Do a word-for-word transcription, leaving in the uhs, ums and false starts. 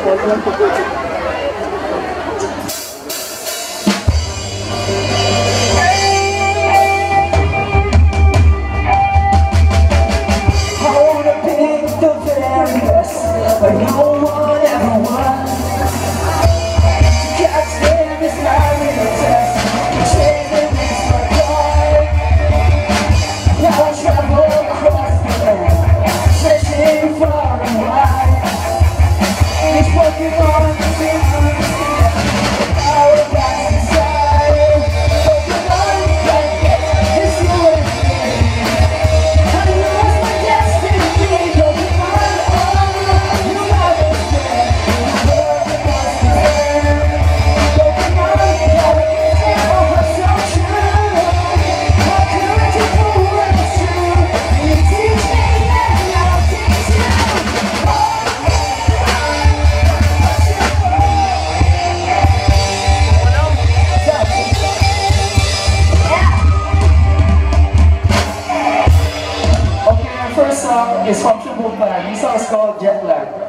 But no one ever was. Can't stand this life in a test. Chasing this my life. Now I travel across the land, searching far and wide. It's Pokemon to understand our past inside. Pokemon can't get this away from me. I lost my destiny. Pokemon, oh, you understand. Pokemon stand. Pokemon can't oh, I'm so true. How could you fool us true? You teach me and I'll teach you. Okay, our first song is from Triple Pan. This song is called Jet Lag.